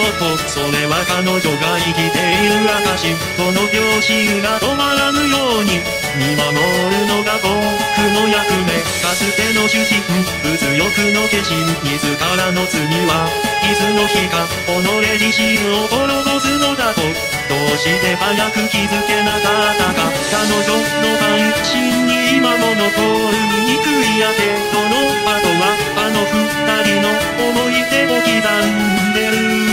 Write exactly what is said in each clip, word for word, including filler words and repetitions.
男、それは彼女が生きている証。この秒針が止まらぬように見守るのが僕の役目。かつての主人、物欲の化身、自らの罪はいつの日か己自身を滅ぼすのだと。どうして早く気づけなかったか。彼女の半身に今も残る醜いやけどの跡はあの二人の思い出を刻んでる。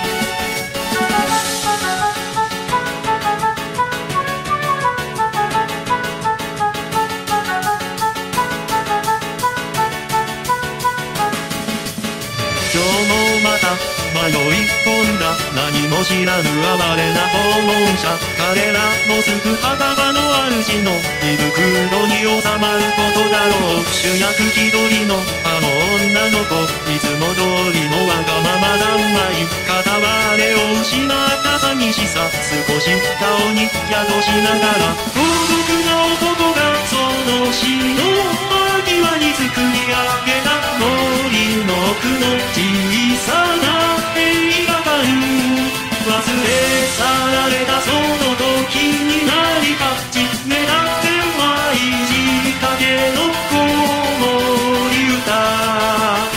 今日もまた迷い込んだ何も知らぬ哀れな訪問者。彼らもすぐ墓場の主の胃袋に収まることだろう。主役気取りのあの女の子、いつも通りのわがまま三昧。片割れを失った寂しさ少し顔に宿しながら、孤独な男がその死の間際に作り上げた森の奥の小さな映画館。忘れ去られたその時に何かじめた天は意地かけの子守歌。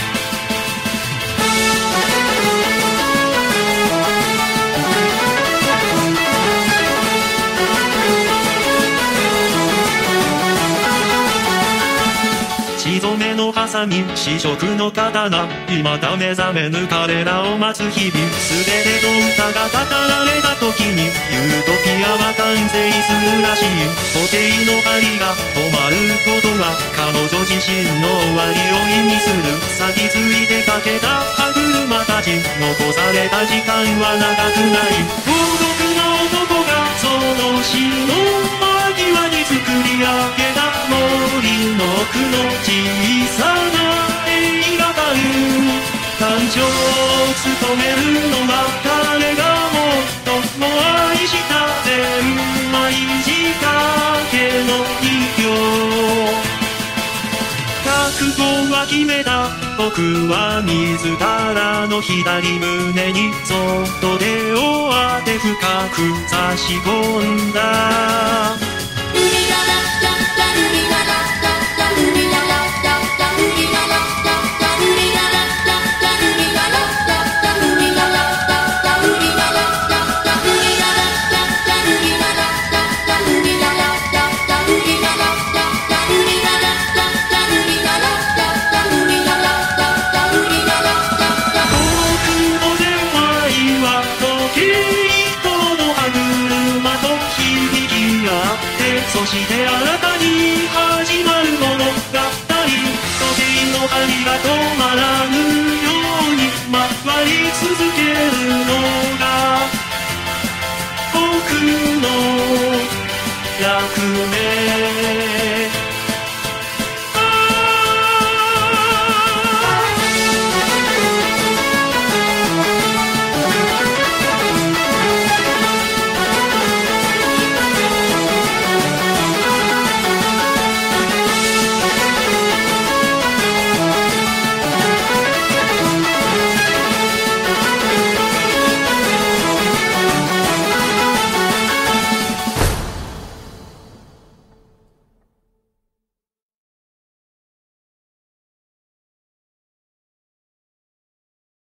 血染めのハサミ、試食の刀、未だ目覚めぬ彼らを待つ日々。すべての歌が語られた時にユートピアは完成するらしい。時計の針が止まることは彼女自身の終わりを意味する。先ついてかけた歯車たち、残された時間は長くない。孤独な男がその死の間際に作り上げた森の奥の小さな映画館。感情を務めるのは彼が最も愛した千枚仕掛けの人形。覚悟は決めた。僕は自らの左胸にそっと手を当て深く差し込んだ。そして